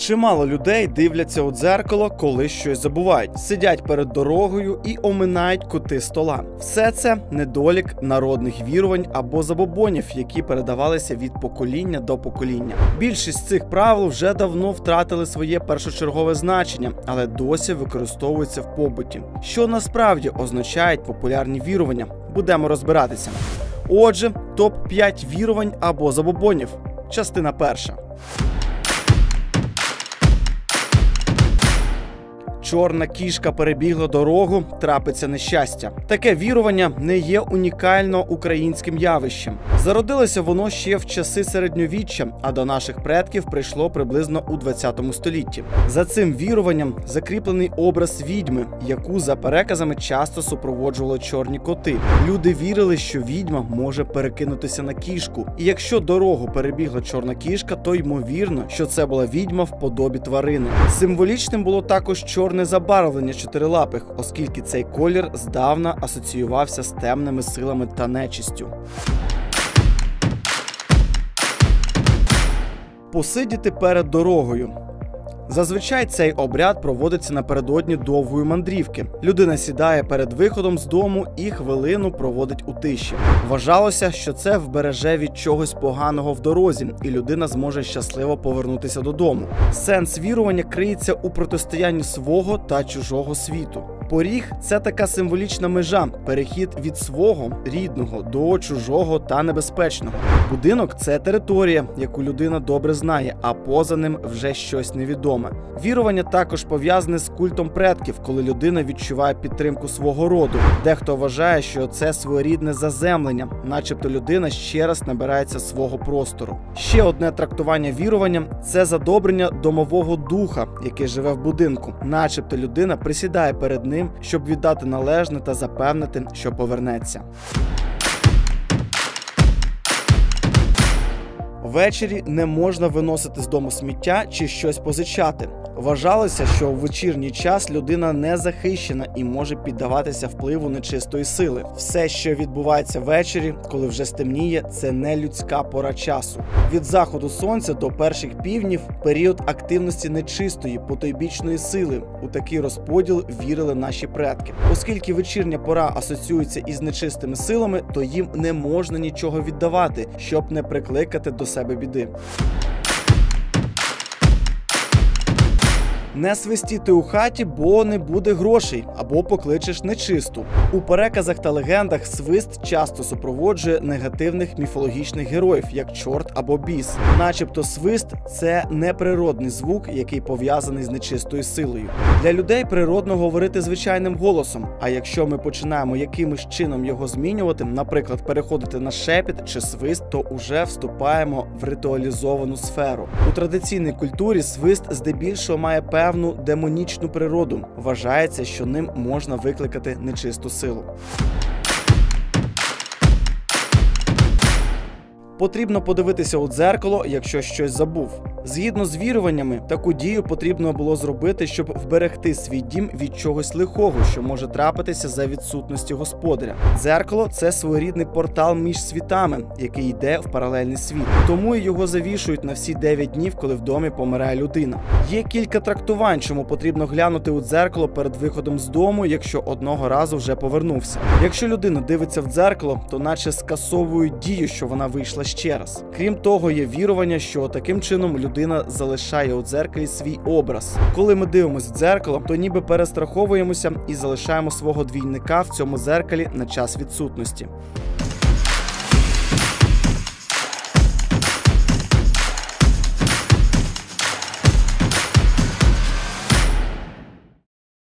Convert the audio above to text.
Чимало людей дивляться у дзеркало, коли щось забувають. Сидять перед дорогою і оминають кути стола. Все це недолік народних вірувань або забобонів, які передавалися від покоління до покоління. Більшість цих правил вже давно втратили своє першочергове значення, але досі використовуються в побуті. Що насправді означають популярні вірування? Будемо розбиратися. Отже, топ-5 вірувань або забобонів. Частина перша. Чорна кішка перебігла дорогу, трапиться нещастя. Таке вірування не є унікально українським явищем. Зародилося воно ще в часи середньовіччя, а до наших предків прийшло приблизно у 20 столітті. За цим віруванням закріплений образ відьми, яку за переказами часто супроводжували чорні коти. Люди вірили, що відьма може перекинутися на кішку, і якщо дорогу перебігла чорна кішка, то ймовірно, що це була відьма в подобі тварини. Символічним було також чорне забарвлення чотирилапих, оскільки цей колір здавна асоціювався з темними силами та нечистю. Посидіти перед дорогою. Зазвичай цей обряд проводиться напередодні довгої мандрівки. Людина сідає перед виходом з дому і хвилину проводить у тиші. Вважалося, що це вбереже від чогось поганого в дорозі, і людина зможе щасливо повернутися додому. Сенс вірування криється у протистоянні свого та чужого світу. Поріг – це така символічна межа, перехід від свого, рідного, до чужого та небезпечного. Будинок – це територія, яку людина добре знає, а поза ним вже щось невідоме. Вірування також пов'язане з культом предків, коли людина відчуває підтримку свого роду. Дехто вважає, що це своєрідне заземлення, начебто людина ще раз набирається свого простору. Ще одне трактування вірування – це задобрення домового духа, який живе в будинку. Начебто людина присідає перед ним, щоб віддати належне та запевнити, що повернеться. Ввечері не можна виносити з дому сміття чи щось позичати. Вважалося, що в вечірній час людина не захищена і може піддаватися впливу нечистої сили. Все, що відбувається ввечері, коли вже стемніє, це не людська пора часу. Від заходу сонця до перших півднів – період активності нечистої, потойбічної сили. У такий розподіл вірили наші предки. Оскільки вечірня пора асоціюється із нечистими силами, то їм не можна нічого віддавати, щоб не прикликати до себе біди. Не свистіти у хаті, бо не буде грошей, або покличеш нечисту. У переказах та легендах свист часто супроводжує негативних міфологічних героїв, як чорт або біс. Начебто свист – це неприродний звук, який пов'язаний з нечистою силою. Для людей природно говорити звичайним голосом, а якщо ми починаємо якимось чином його змінювати, наприклад, переходити на шепіт чи свист, то уже вступаємо в ритуалізовану сферу. У традиційній культурі свист здебільшого має певну демонічну природу. Вважається, що ним можна викликати нечисту силу. Потрібно подивитися у дзеркало, якщо щось забув. Згідно з віруваннями, таку дію потрібно було зробити, щоб вберегти свій дім від чогось лихого, що може трапитися за відсутності господаря. Дзеркало – це своєрідний портал між світами, який йде в паралельний світ. Тому його завішують на всі 9 днів, коли в домі помирає людина. Є кілька трактувань, чому потрібно глянути у дзеркало перед виходом з дому, якщо одного разу вже повернувся. Якщо людина дивиться в дзеркало, то наче скасовують дію, що вона вийшла ще раз. Крім того, є вірування, що таким чином людина залишає у дзеркалі свій образ. Коли ми дивимося в дзеркало, то ніби перестраховуємося і залишаємо свого двійника в цьому дзеркалі на час відсутності.